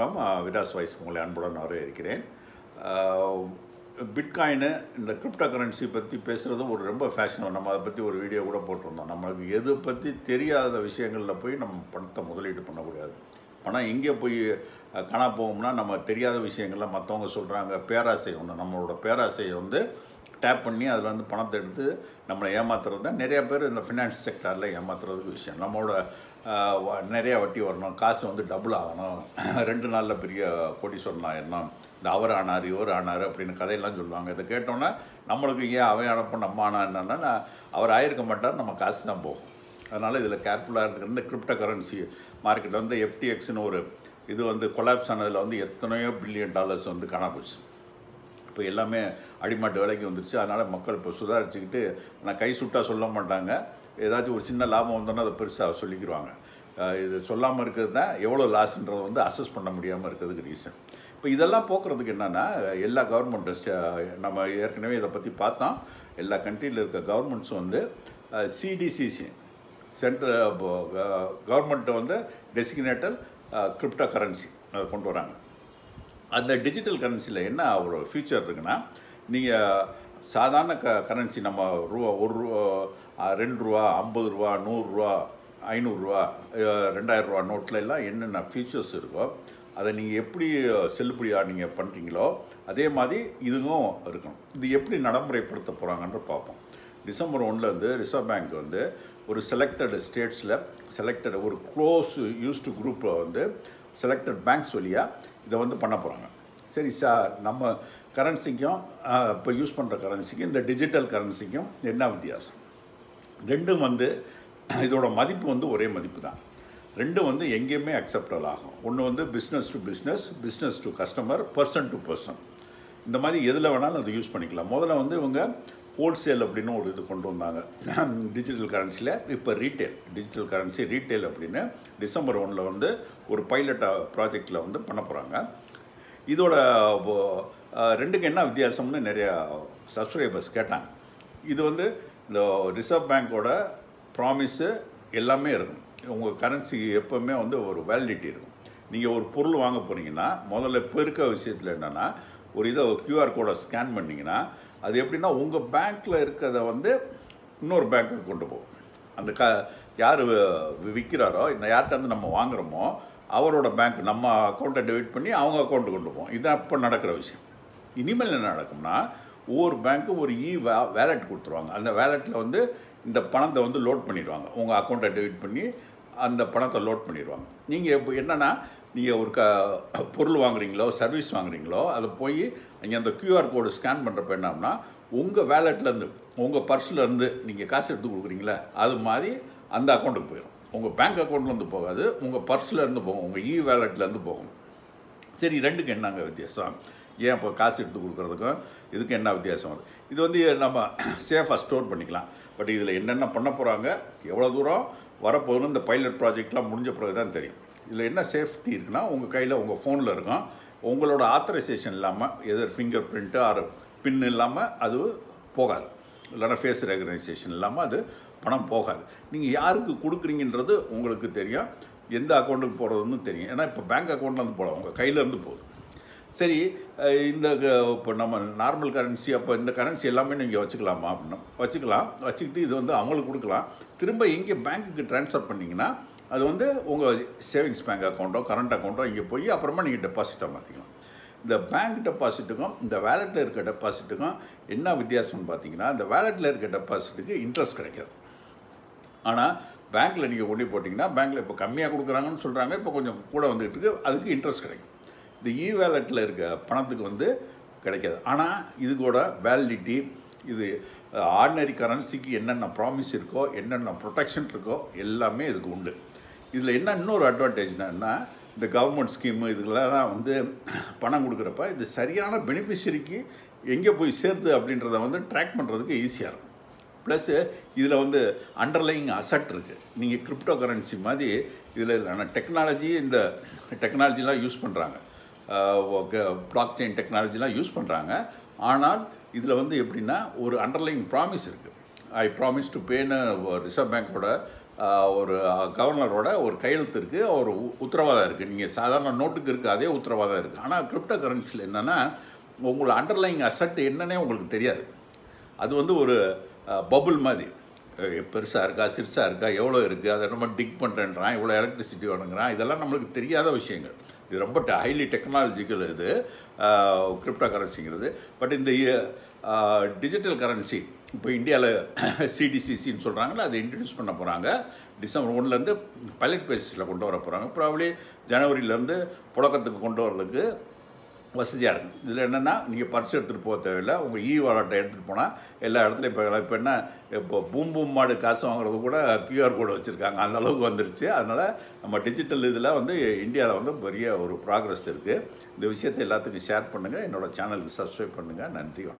வணக்கம். விடாஸ் வாய்ஸ் உங்களை அன்புடன் வரவேற்கிறேன். பிட்காயின் இந்த கிரிப்டோ கரன்சி பற்றி பேசுகிறது ஒரு ரொம்ப ஃபேஷன். நம்ம அதை பற்றி ஒரு வீடியோ கூட போட்டிருந்தோம். நம்மளுக்கு எது பற்றி தெரியாத விஷயங்களில் போய் நம்ம பணத்தை முதலீடு பண்ணக்கூடாது. பணம் எங்கே போய் காணா போகும்னா நம்ம தெரியாத விஷயங்கள்லாம் மற்றவங்க சொல்கிறாங்க. பேராசை ஒன்று, நம்மளோட பேராசையை டேப் பண்ணி அதில் பணத்தை எடுத்து நம்மளை ஏமாத்துறது தான் நிறையா பேர் இந்த ஃபினான்ஸ் செக்டாரில் ஏமாத்துறதுக்கு விஷயம். நம்மளோட நிறையா வட்டி வரணும், காசு டபுள் ஆகணும், 2 நாளில் பெரிய கோடீஸ்வரன் ஆயிடணும், இந்த அவர் ஆனார் இவர் ஆனார் அப்படின்னு கதையெல்லாம் சொல்லுவாங்க. இதை கேட்டோன்னா நம்மளுக்கு ஏன் அவன் அனுப்ப நம்ம ஆனா என்னன்னா அவர் ஆயிருக்க மாட்டார், நம்ம காசு தான் போகும். அதனால் இதில் கேர்ஃபுல்லாக இருக்கிற இந்த கிரிப்டோ கரன்சி மார்க்கெட்டில் FTXன்னு ஒரு இது கொலாப்ஸ் ஆனதில் எத்தனையோ பில்லியன் டாலர்ஸ் காணா போச்சு. இப்போ எல்லாமே அடிமாட்டு விலைக்கு வந்துருச்சு. அதனால் மக்கள் இப்போ சுதாரிச்சுக்கிட்டு நான் கை சுட்டாக சொல்ல மாட்டாங்க. ஏதாச்சும் ஒரு சின்ன லாபம் வந்தோன்னா அதை பெருசாக சொல்லிக்கிடுவாங்க. இது சொல்லாமல் இருக்கிறது தான் எவ்வளோ லாஸ்ன்றதை அசஸ் பண்ண முடியாமல் இருக்கிறதுக்கு ரீசன். இப்போ இதெல்லாம் போக்குறதுக்கு என்னென்னா எல்லா கவர்மெண்ட்டும் நம்ம ஏற்கனவே இதை பற்றி பார்த்தோம். எல்லா கண்ட்ரியில் இருக்க கவர்மெண்ட்ஸும் சிடிசிசி சென்ட்ரல் கவர்மெண்ட்டை டெசிக்னேட்டட் கிரிப்டோ கரன்சி அதை கொண்டு வராங்க. அந்த டிஜிட்டல் கரன்சியில் என்ன ஒரு ஃபியூச்சர் இருக்குன்னா, நீங்கள் சாதாரண கரன்சி நம்ம ரூபா 1 ரூபா 2 ரூபா 50 ரூபா 100 ரூபா 500 ரூபா 2000 ரூபா நோட்டில் எல்லாம் என்னென்ன ஃபீச்சர்ஸ் இருக்கோ அதை நீங்கள் எப்படி செல்லுபடியாக நீங்கள் பண்ணுறீங்களோ அதே மாதிரி இதுவும் இருக்கணும். இது எப்படி நடைமுறைப்படுத்த போகிறாங்கன்ற பார்ப்போம். டிசம்பர் 1 ரிசர்வ் பேங்க் ஒரு செலக்டட் ஸ்டேட்ஸில் செலக்டட் ஒரு க்ளோஸ் யூஸ்டு குரூப்பில் செலக்டட் பேங்க்ஸ் வழியாக இதை பண்ண போகிறாங்க. சரி சார், நம்ம கரன்சிக்கும் இப்போ யூஸ் பண்ணுற கரன்சிக்கும் இந்த டிஜிட்டல் கரன்சிக்கும் என்ன வித்தியாசம்? ரெண்டும் இதோட மதிப்பு ஒரே மதிப்பு தான். ரெண்டும் எங்கேயுமே அக்செப்டபிள் ஆகும். ஒன்று business to business, business to customer, person to person, இந்த மாதிரி எதில் வேணாலும் அதை யூஸ் பண்ணிக்கலாம். முதல்ல இவங்க ஹோல்சேல் அப்படின்னு ஒரு இது கொண்டு வந்தாங்க டிஜிட்டல் கரன்சியில். இப்போ ரீட்டெயில், டிஜிட்டல் கரன்சி ரீட்டெயில் அப்படின்னு டிசம்பர் 1 ஒரு பைலட் ப்ராஜெக்டில் பண்ண போகிறாங்க. இதோட ரெண்டுக்கு என்ன வித்தியாசம்னு நிறையா சப்ஸ்கிரைபர்ஸ் கேட்டாங்க. இது இந்த ரிசர்வ் பேங்க்கோட ப்ராமிஸு எல்லாமே இருக்கும். உங்கள் கரன்சி எப்போவுமே ஒரு வேலிடிட்டி இருக்கும். நீங்கள் ஒரு பொருள் வாங்க போனீங்கன்னா முதல்ல இப்போ இருக்க விஷயத்தில் என்னென்னா ஒரு இதை QR கோடை ஸ்கேன் பண்ணிங்கன்னா அது எப்படின்னா உங்கள் பேங்க்கில் இருக்கிறத இன்னொரு பேங்க்குக்கு கொண்டு போகும். அந்த யார் விற்கிறாரோ இந்த யார்கிட்ட நம்ம வாங்குகிறோமோ அவரோட பேங்க் நம்ம அக்கௌண்ட்டை டெபிட் பண்ணி அவங்க அக்கௌண்ட்டு கொண்டு போவோம். இதுதான் இப்போ நடக்கிற விஷயம். இனிமேல் என்ன நடக்கும்னா ஒவ்வொரு பேங்க்கும் ஒரு வேலெட் கொடுத்துருவாங்க. அந்த வேலெட்டில் இந்த பணத்தை லோட் பண்ணிடுவாங்க. உங்கள் அக்கௌண்ட்டை டெபிட் பண்ணி அந்த பணத்தை லோட் பண்ணிடுவாங்க. நீங்கள் இப்போ என்னென்னா நீங்கள் ஒரு பொருள் வாங்குறீங்களோ சர்வீஸ் வாங்குறீங்களோ அதை போய் நீங்கள் அந்த QR கோடு ஸ்கேன் பண்ணுறப்ப என்னன்னா உங்கள் வேலெட்லேருந்து உங்கள் பர்ஸ்லேருந்து நீங்கள் காசு எடுத்து கொடுக்குறீங்களே அது மாதிரி அந்த அக்கௌண்ட்டுக்கு போயிடும். உங்கள் பேங்க் அக்கௌண்ட்லேருந்து போகாது, உங்கள் பர்ஸ்லேருந்து போகும், உங்கள் வேலெட்லேருந்து போகும். சரி, ரெண்டுக்கு என்னங்க வித்தியாசம்? ஏன் இப்போ காசு எடுத்து கொடுக்குறதுக்கும் இதுக்கு என்ன வித்தியாசம்? இது நம்ம சேஃபாக ஸ்டோர் பண்ணிக்கலாம். பட் இதில் என்னென்ன பண்ண போகிறாங்க, எவ்வளோ தூரம் வரப்போகுதுன்னு இந்த பைலட் ப்ராஜெக்ட்லாம் முடிஞ்ச பிறகு தான் தெரியும். இதில் என்ன சேஃப்டி இருக்குன்னா உங்கள் கையில் உங்கள் ஃபோனில் இருக்கும். உங்களோட ஆத்தரைசேஷன் இல்லாமல் either finger print or PIN இல்லாமல் அது போகாது. இல்லைன்னா ஃபேஸ் ரெகனைசேஷன் இல்லாமல் அது பணம் போகாது. நீங்கள் யாருக்கு கொடுக்குறீங்கன்றது உங்களுக்கு தெரியும், எந்த அக்கௌண்ட்டுக்கு போகிறதுன்னு தெரியும். ஏன்னா இப்போ பேங்க் அக்கௌண்ட்லேருந்து போகலாம், உங்கள் கையிலேருந்து போகுது. சரி, இந்த இப்போ நம்ம நார்மல் கரன்சி அப்போ இந்த கரன்சி எல்லாமே நீங்கள் வச்சுக்கலாமா அப்படின்னா வச்சுக்கலாம். வச்சுக்கிட்டு இது அவங்களுக்கு கொடுக்கலாம். திரும்ப எங்கே பேங்க்குக்கு ட்ரான்ஸ்ஃபர் பண்ணிங்கன்னா அது உங்கள் சேவிங்ஸ் பேங்க் அக்கௌண்ட்டோ கரண்ட் அக்கௌண்ட்டோ இங்கே போய் அப்புறமா நீங்கள் டெபாசிட்டாக மாற்றிக்கலாம். இந்த பேங்க் டெபாசிட்டுக்கும் இந்த வேலெட்டில் இருக்க டெபாசிட்டுக்கும் என்ன வித்தியாசம்னு பார்த்தீங்கன்னா, இந்த வேலெட்டில் இருக்க டெபாசிட்டுக்கு இன்ட்ரெஸ்ட் கிடைக்காது. ஆனால் பேங்க்கில் நீங்கள் கொண்டு போட்டிங்கன்னா பேங்க்கில் இப்போ கம்மியாக கொடுக்குறாங்கன்னு சொல்கிறாங்க, இப்போ கொஞ்சம் கூட வந்துகிட்டு இருக்குது, அதுக்கு இன்ட்ரெஸ்ட் கிடைக்கும். இந்த வேலெட்டில் இருக்க பணத்துக்கு கிடைக்காது. ஆனால் இதுக்கூட வேலிடிட்டி, இது ஆர்டினரி கரன்சிக்கு என்னென்ன ப்ராமிஸ் இருக்கோ என்னென்ன ப்ரொடெக்ஷன் இருக்கோ எல்லாமே இதுக்கு உண்டு. இதில் என்ன இன்னொரு அட்வான்டேஜ்னா இந்த கவர்மெண்ட் ஸ்கீமு இதுக்கெல்லாம் பணம் கொடுக்குறப்ப இது சரியான பெனிஃபிஷரிக்கு எங்கே போய் சேருது அப்படின்றத ட்ராக் பண்ணுறதுக்கு ஈஸியாக இருக்கும். ப்ளஸ்ஸு இதில் அண்டர்லைங் அசட் இருக்குது. நீங்கள் கிரிப்டோ கரன்சி மாதிரி இதில் டெக்னாலஜி, இந்த டெக்னாலஜிலாம் யூஸ் பண்ணுறாங்க, பிளாக் செயின் டெக்னாலஜிலாம் யூஸ் பண்ணுறாங்க. ஆனால் இதில் எப்படின்னா ஒரு அண்டர்லைங் ப்ராமிஸ் இருக்குது. ஐ ப்ராமிஸ் டு பேன்னு ரிசர்வ் பேங்க்கோட ஒரு கவர்னரோட ஒரு கையெழுத்து இருக்குது, ஒரு உத்தரவாதம் இருக்குது. நீங்கள் சாதாரண நோட்டுக்கு இருக்குது அதே உத்தரவாதம் இருக்குது. ஆனால் கிரிப்டோ கரன்சியில் என்னென்னா உங்களை அண்டர்லைங் அசட் என்னன்னே உங்களுக்கு தெரியாது. அது வந்து ஒரு பபுள் மாதிரி, பெருசாக இருக்கா சிறுசாக இருக்கா எவ்வளோ இருக்குது, அதை நம்ம டிக் பண்ணுறேன்றான், இவ்வளோ எலக்ட்ரிசிட்டி வேணுங்கிறான், இதெல்லாம் நம்மளுக்கு தெரியாத விஷயங்கள். இது ரொம்ப ஹைலி டெக்னாலஜிக்கல் இது கிரிப்டோ கரன்சிங்கிறது. பட் இந்த டிஜிட்டல் கரன்சி இப்போ இந்தியாவில் சிடிசிசின்னு சொல்கிறாங்களே, அதை இன்ட்ரடியூஸ் பண்ண போகிறாங்க. டிசம்பர் 1 பைலட் பேசிஸில் கொண்டு வர போகிறாங்க. ப்ராபப்ளி ஜனவரியிலேருந்து புழக்கத்துக்கு கொண்டு வரதுக்கு வசதியாக இருக்கும். இதில் என்னென்னா நீங்கள் பர்ஸ் எடுத்துகிட்டு போக தேவையில்லை, உங்கள் வாலெட்டை எடுத்துகிட்டு போனால் எல்லா இடத்துலையும் இப்போ என்ன இப்போ பூம் மாடு காசு வாங்குறது கூட கியூஆர் கோடு வச்சுருக்காங்க, அந்த அளவுக்கு வந்துருச்சு. அதனால் நம்ம டிஜிட்டல் இதில் வந்து இந்தியாவில் வந்து பெரிய ஒரு ப்ராக்ரஸ் இருக்குது. இந்த விஷயத்தை எல்லாத்துக்கும் ஷேர் பண்ணுங்கள், என்னோடய சேனலுக்கு சப்ஸ்கிரைப் பண்ணுங்கள். நன்றி.